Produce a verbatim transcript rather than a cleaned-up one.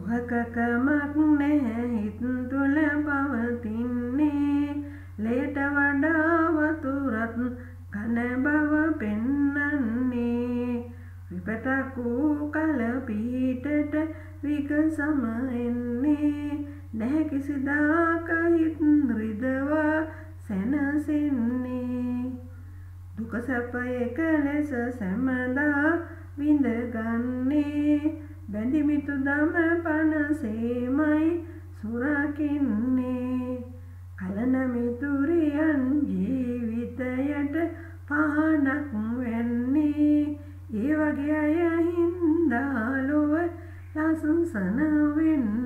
දුකකමක් නැහැ හිත තුළ පවතින්නේ ලේට වඩා වතුරත් කන බව පෙන්නන්නේ විපතක් වූ කල පිහිටට විකසම එන්නේ නැහැ කිසිදාක හිත රිදවා සැනසෙන්නේ දුක සැප එක ලෙස සැමදා විඳගන්නේ බැඳි මිතුදම පනසේමයි සුරකින්නේ කලන මිතුරියන් ජීවිතයට පහනක් වෙන්නේ ඒ වගේ අය හින්දා ලොව ලස්සන වෙන්නේ